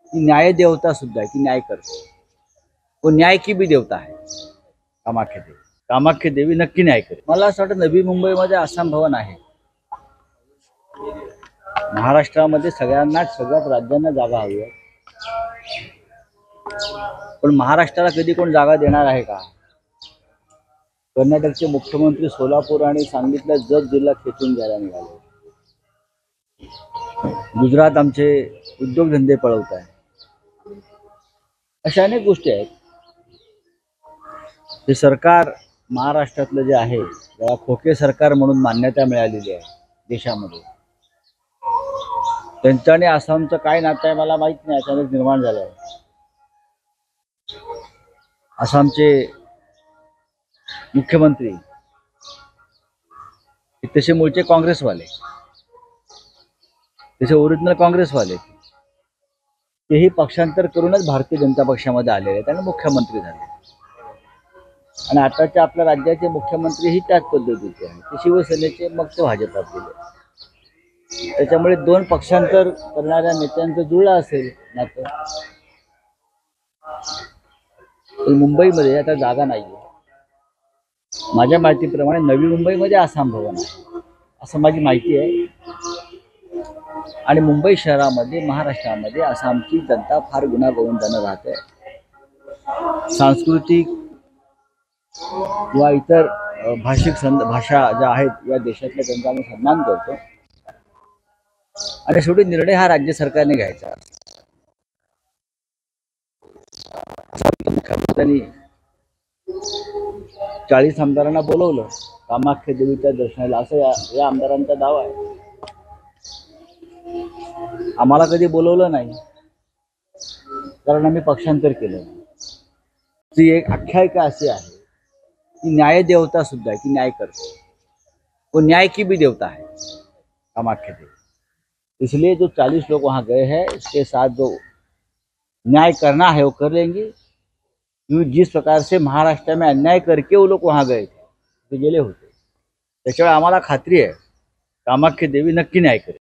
ती न्याय देवता सुद्धा है कि न्याय करते, वो न्याय की भी देवता है कामाख्या देवी. कामाख्या देवी नक्की न्याय करेल. मला असं वाटतं नवी मुंबईमध्ये आसाम भवन आहे. महाराष्ट्रामध्ये सगळ्याच राज्यांना जागा हवी आहे. पण महाराष्ट्राला कधी कोण जागा देणार आहे का? कर्नाटकचे मुख्यमंत्री सोलापूर आणि सांगलीतला जत जिल्हा खेचून घ्यायला निघाले. गुजरात आमचे उद्योगधंदे पळवत आहे. अशा अनेक गोष्टी आहेत. हे सरकार महाराष्ट्रातलं जे आहे त्याला खोके सरकार म्हणून मान्यता मिळालेली आहे देशामध्ये. त्यांचं आणि आसामचं काय नातं आहे मला माहित नाही, अचानक निर्माण झालं आहे. आसामचे मुख्यमंत्री तसे मूळचे काँग्रेसवाले, तसे ओरिजिनल काँग्रेसवाले, तेही पक्षांतर करूनच भारतीय जनता पक्षामध्ये आलेले आहेत आणि मुख्यमंत्री झाले. आणि आताच्या आपल्या राज्याचे मुख्यमंत्री ही त्याच पद्धतीचे आहेत. ते शिवसेनेचे, मग ते भाजपात गेले. त्याच्यामुळे दोन पक्षांतर करणाऱ्या नेत्यांचं जुळलं असेल नातं. मुंबईमध्ये आता जागा नाहीये. माझ्या माहितीप्रमाणे नवी मुंबईमध्ये आसाम भवन आहे असं माझी माहिती आहे. आणि मुंबई शहरामध्ये, महाराष्ट्रामध्ये आसामची जनता फार गुण्यागोविंदानं राहते. सांस्कृतिक किंवा इतर भाषा ज्या आहेत या देशातल्या त्यांचा आम्ही सन्मान करतो. आणि शेवटी निर्णय हा राज्य सरकारने घ्यायचा. त्यांनी 40 आमदारांना बोलवलं कामाख्या देवीच्या दर्शनाला, असं या आमदारांचा दावा आहे. आम्हाला कधी बोलवलं नाही कारण आम्ही पक्षांतर केलं. ती एक आख्यायिका अशी आहे कि न्याय देवता सुद्धा है कि न्याय करते, वो न्याय की भी देवता है कामाख्या देवी. इसलिए जो 40 लोग वहाँ गए हैं, इसके साथ जो न्याय करना है वो कर लेंगे. जिस प्रकार से महाराष्ट्र में अन्याय करके वो लोग वहाँ गए थे, ते गेले होते, त्याच्यामुळे आम्हाला खात्री आहे कामाख्या देवी नक्की न्याय करेल.